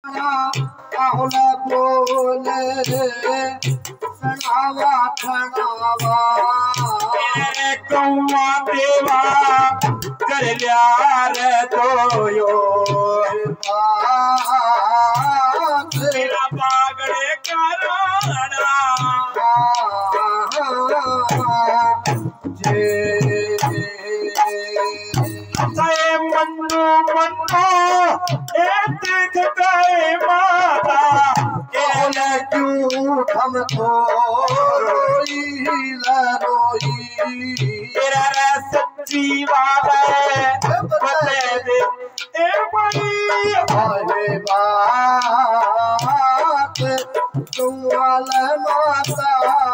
आहुला बोले सनावा खनावा कौआ देवा कर लिया रे तो यो तेरा बागड़े कराना मन्नू मन्नू देख गए माता केले क्यों हमको रोई तेरा सच्ची बात है बता दे ए बड़ी आए बात तुम वाला माता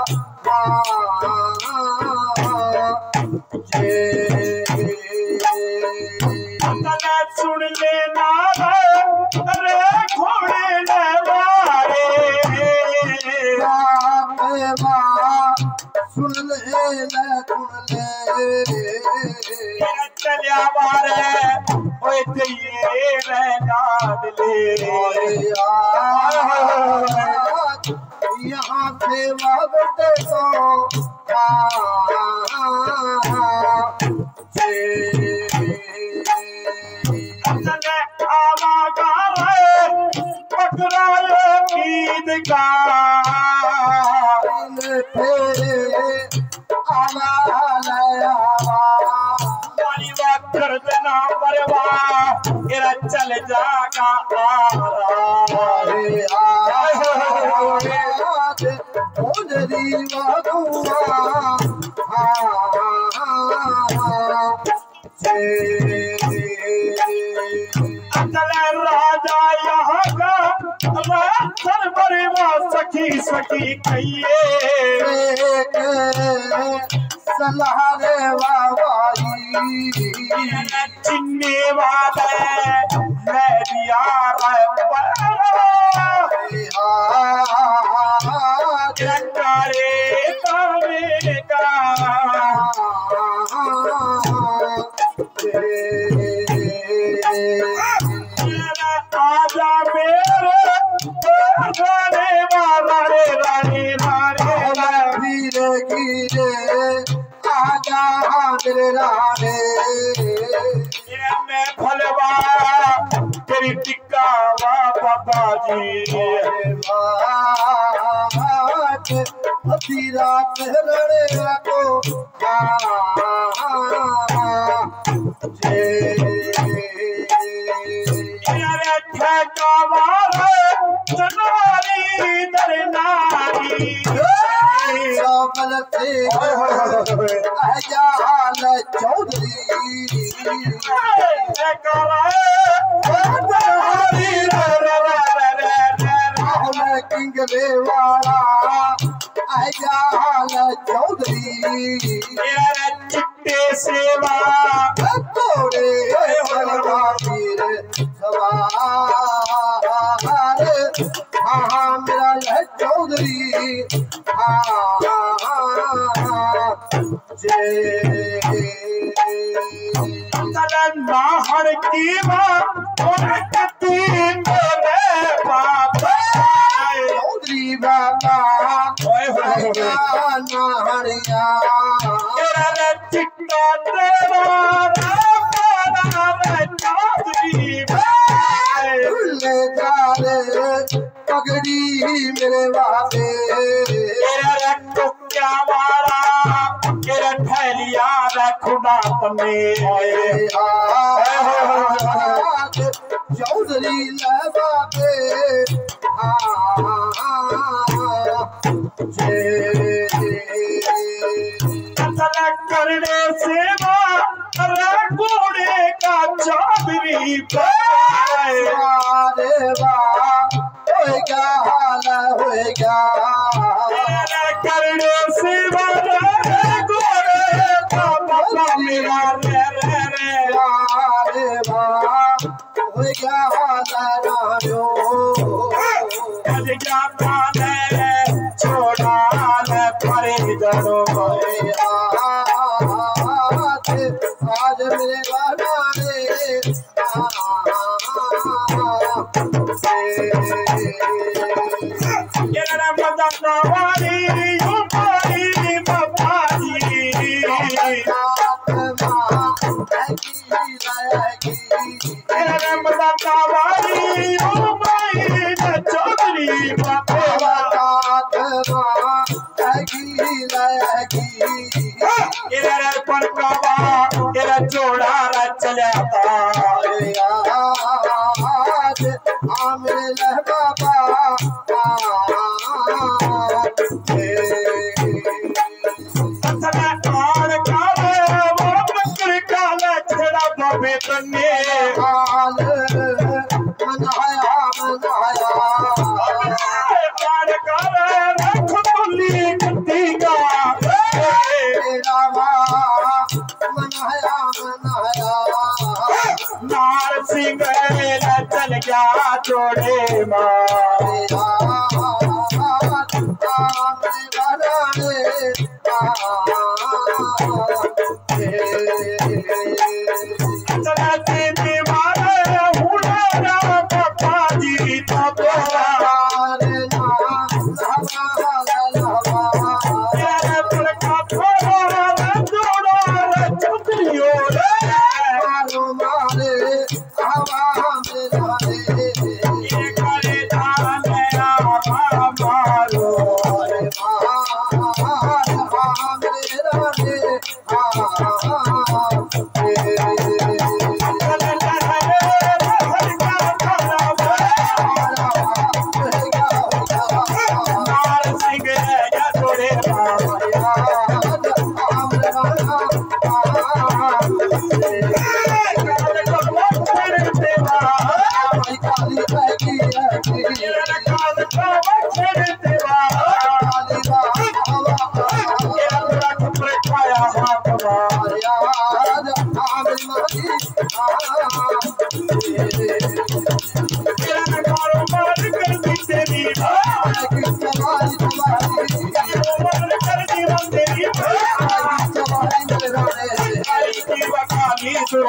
सुन लेना अरे घोड़े मारे सुन ले चलिया मारे यहाँ से वक्त चल जागा राजा यहाँ का सखी सखी कहिए सलाह रे बाबाई चिन्ने वाले मैं दिया आजा मेरे रानी गिरे गिरे आजा मेरे राने मैं फलवा तेरी टिक्का बाबा जी अभी रात लड़े को चौधरी किंगले वाला चौधरी चिट्टे सेवा तोड़े हाँ मेरा चौधरी नाहर की चौधरी बाबा नाहरिया चिट्टा पगड़ी मेरे वाले क्या वाला तेरा ठहलिया रखुना तुम्हें चौधरी लबाबे करने से घोड़े का चौधरी होएगा हाल होएगा करने से घोड़े का मेरा होएगा हाल छोड़ा परे जरो आज मेरे गाना रे जोड़ा चला चल गया जोड़े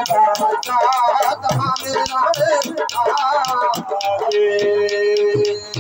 Hare